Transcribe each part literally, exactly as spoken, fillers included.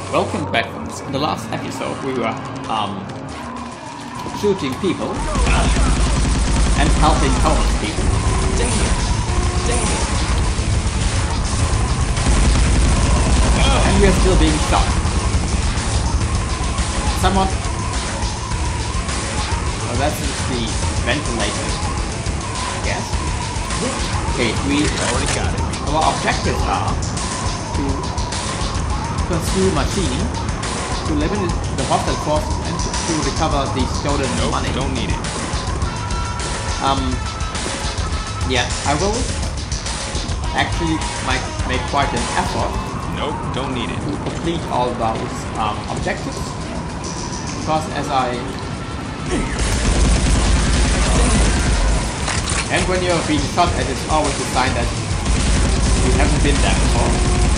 Welcome back. In the last episode we were um, shooting people and helping homeless people. Dang it! Dang it! And we are still being shot. Someone... Oh, that's the ventilator, I guess. Okay, we... Already got it. Our objectives are to pursue Martini, to limit the hostile force, and to, to recover the stolen nope, money. Don't need it. Um, yeah, I will actually make, make quite an effort. Nope, don't need it. To complete all those um, objectives, because as I... And when you're being shot at, it's always a sign that you haven't been there before.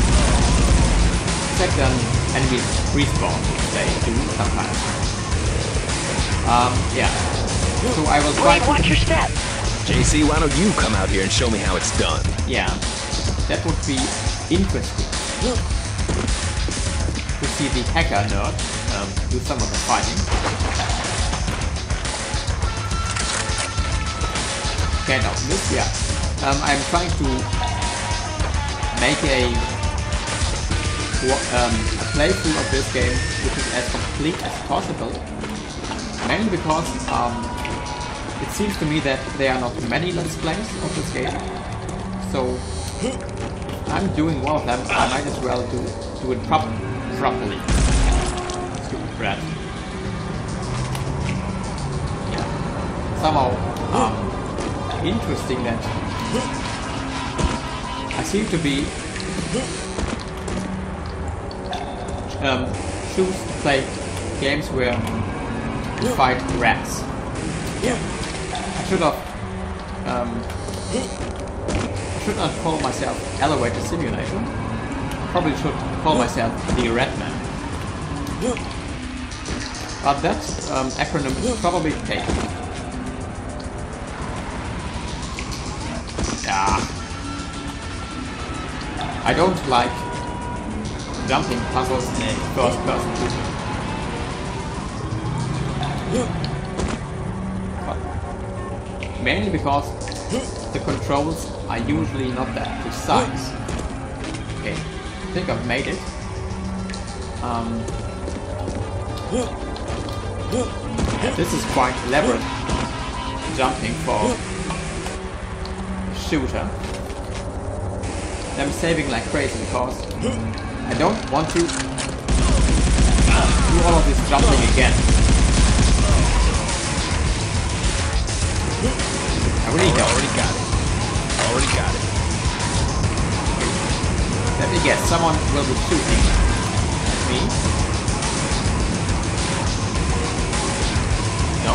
Second, enemies respawn, they do sometimes. Um, yeah. So I will try Wait, watch your step. J C, why don't you come out here and show me how it's done? Yeah, that would be interesting. To see the hacker nerd um, do some of the fighting. Can't open this, yeah. Um, I'm trying to make a, um, a playthrough of this game which is as complete as possible. Mainly because um, it seems to me that there are not many let's plays of this game. So if I'm doing one of them, I might as well do, do it prop properly. Stupid brat. Yeah. Somehow um, interesting that I seem to be um, choose to play games where you fight rats. Yeah. I should have um, I should not call myself Elevator Simulator. Probably should call myself the Rat Man. But that um, acronym is probably taken. Ah. I don't like jumping puzzles in a first-person shooter. But mainly because the controls are usually not that precise. Okay, I think I've made it. Um, yeah, this is quite elaborate jumping for a shooter. I'm saving like crazy because I don't want to do all of this jumping again. I really don't. Already got it. Already got it. Okay. Let me guess, someone will be shooting at me. No.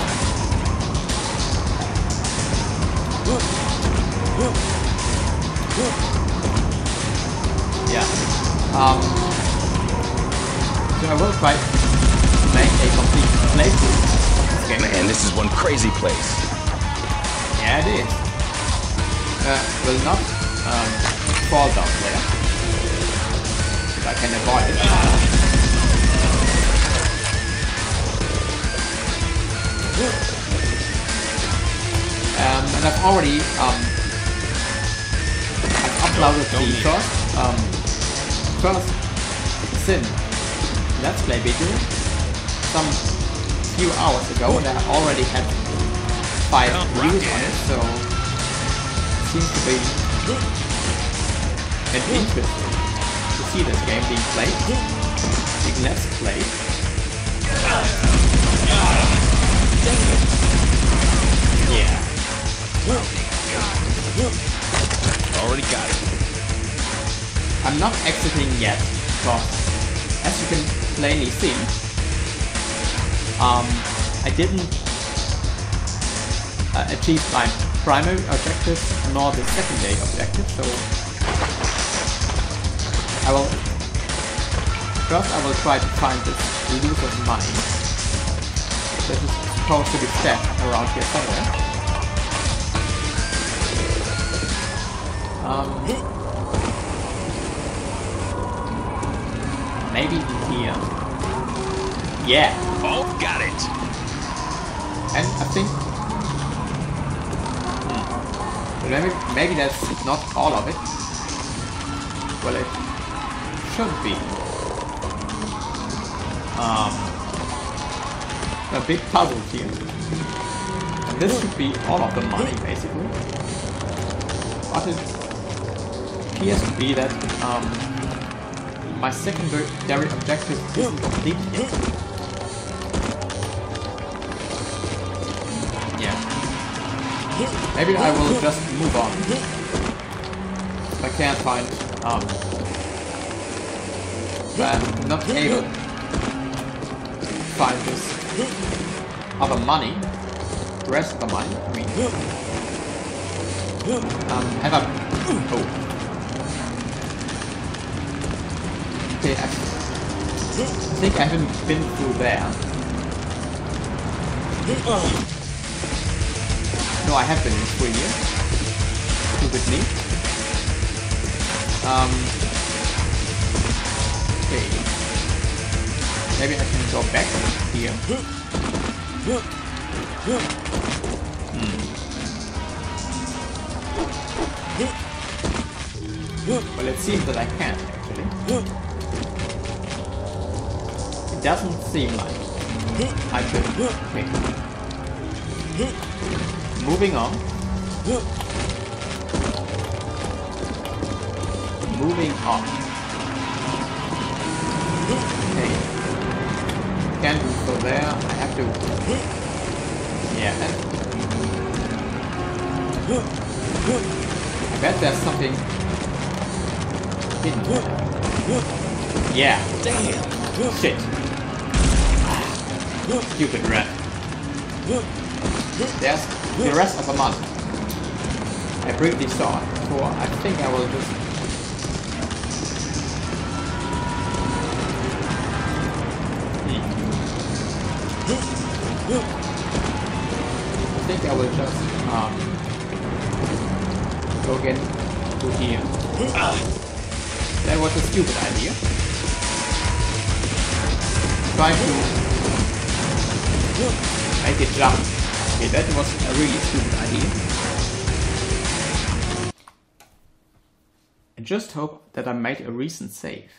Yeah. Um, so I will try to make a complete playthrough of this game. Man, this is one crazy place. Yeah, it is. Uh, will not um, fall down there. If I can avoid it. Um, and I've already um, I've uploaded the first um, first SiN Let's Play video some few hours ago, and I already had five views on it, so it seems to be an interesting to see this game being played, being let's played. Yeah. Already got it. I'm not exiting yet, because as you can plainly see, um, I didn't uh, achieve my primary objective nor the secondary objective, so I will first I will try to find this elusive mine that is supposed to be set around here somewhere. Um, maybe here. Yeah. Oh, got it. And I think hmm, maybe maybe that's not all of it. Well, it should be. Um, a big puzzle here. And this should be all of the money, basically. But it appears to be that um, my secondary objective isn't complete yet. Yeah. Maybe I will just move on. If I can't find... Um, if I'm not able to find this other money, the rest of the money, I mean... Um, have I... Oh. Okay, I, I think I haven't been through there. No, I have been through here. Stupid me. Um... Okay. Maybe I can go back here. Hmm. Well, it seems that I can, actually. It doesn't seem like I could. Okay. Moving on. Moving on. Okay. Can't go there. I have to. Yeah. I bet there's something. Yeah. Damn. Shit. Stupid rat. There's the rest of the month. I briefly saw it before. I think I will just... Hmm. I think I will just um, go again to here. That was a stupid idea. Try to make it jump. Okay, that was a really stupid idea. I just hope that I made a recent save.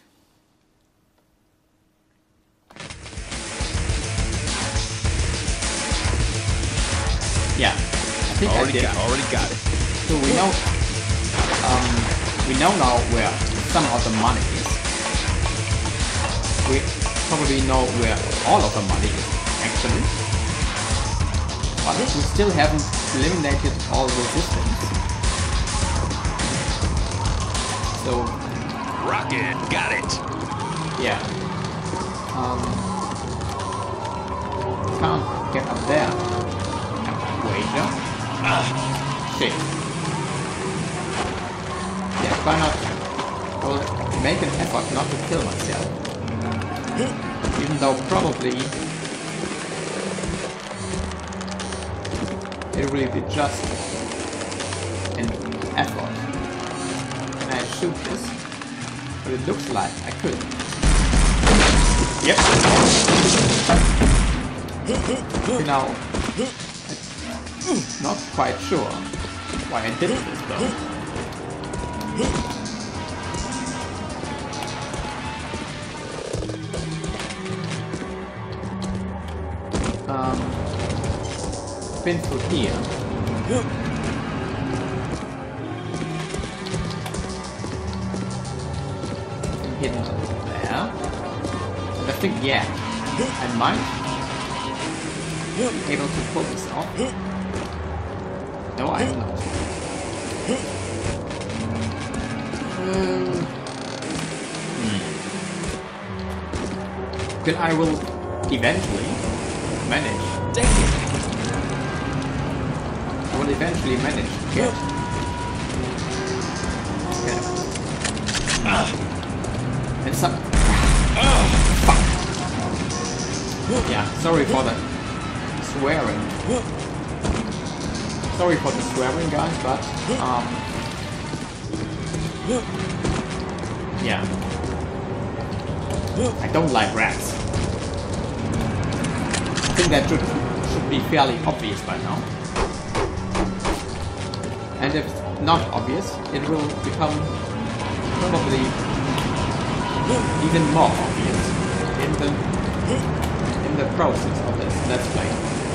Yeah, I think already I did. Got, already got it. So we know, um, we know now where some of the money is. We probably know where all of the money is, actually. But we still haven't eliminated all resistance. So... Rocket, got it! Yeah. Um... Can't get up there. Wager. Ah. Shit. Yeah, why not? I will make an effort not to kill myself. Even though probably it will be just an effort. Can I shoot this? But it looks like I could. Yep. Okay, now, I'm not quite sure why I did this though. Um, been through here. Been hidden there. And I think, yeah, I might be able to pull this off. No, I'm not. Um, hmm. Then I will eventually manage. Dang it. I will eventually manage to get. Okay. Ah. And some. Ah. Fuck. Yeah, sorry for the swearing. Sorry for the swearing, guys, but um. Yeah. I don't like rats. I think that should, should be fairly obvious by now. And if it's not obvious, it will become probably even more obvious in the in the process of this let's play.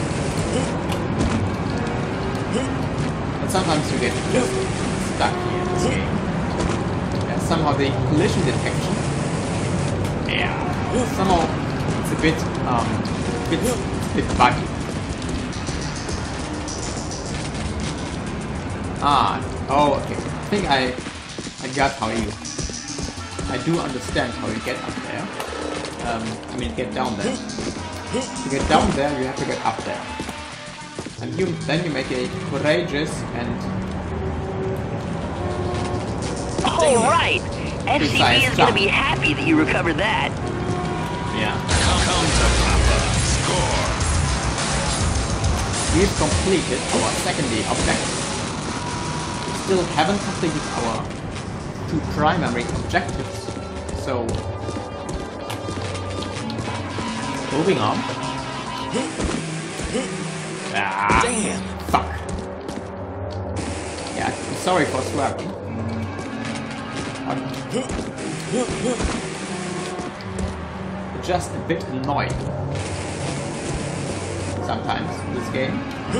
But sometimes you get just stuck here in this game. And somehow the collision detection, yeah, somehow it's a bit um bit bit buggy. Ah, oh, okay. I think I I got how you. I do understand how you get up there. Um, I mean, get down there. To get down there, you have to get up there, and you then you make a courageous and all right. S C B is gonna be happy that you recovered that. Yeah. Come to Papa. Score. We've completed our secondary objective. Still haven't completed our two primary objectives, so moving on. Ah, damn! Fuck. Yeah, I'm sorry for swearing. I'm just a bit annoyed sometimes in this game.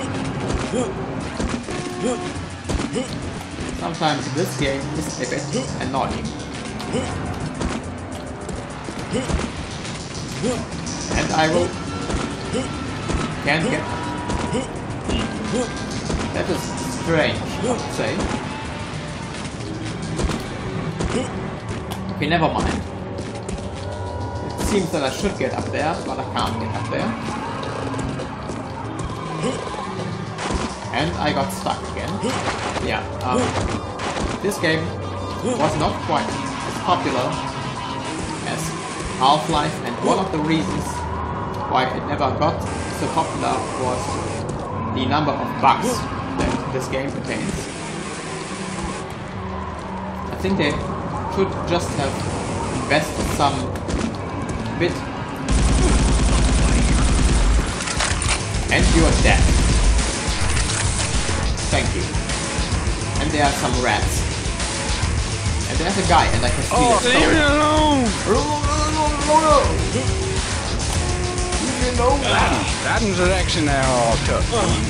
Sometimes this game is a bit annoying. And I will... can't get... That is strange, I would say. Okay, never mind. It seems that I should get up there, but I can't get up there. And I got stuck again. Yeah, um, this game was not quite as popular as Half-Life, and one of the reasons why it never got so popular was the number of bugs that this game contains. I think they should just have invested some bit. And you are dead. Thank you. And there are some rats. And there's a guy, and I can steal Oh, his leave me alone! Leave me alone! That interaction there, all took.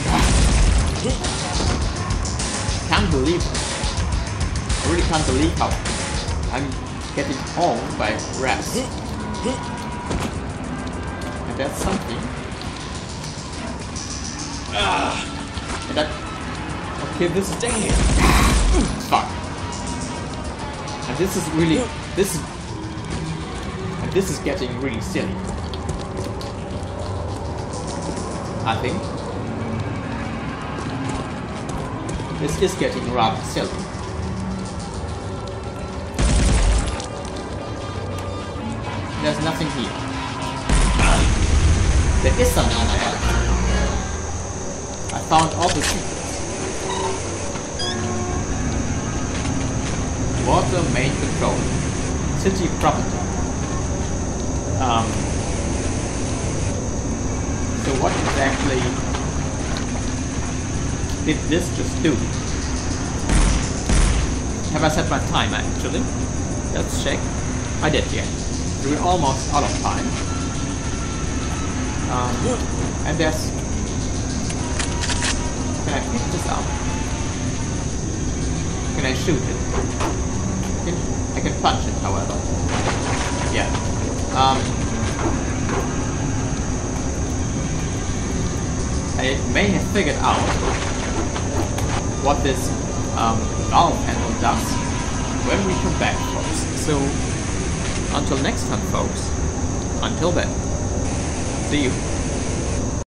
Can't believe it. I really can't believe how I'm getting owned by rats. And that's something. And that... Okay, this is... Damn! Fuck. And this is really... This is... And this is getting really silly. I think. This is getting rather silly. There's nothing here. There is something there. I found all the secrets. Water main control. City property. Um, so what exactly did this just do? Have I set my timer actually? Let's check. I did, yeah. We're almost out of time. Um, and there's... Can I pick this up? Can I shoot it? I can, I can punch it, however. Yeah. Um, I may have figured out what this um, valve handle does when we come back, folks. So, until next time, folks. Until then, see you.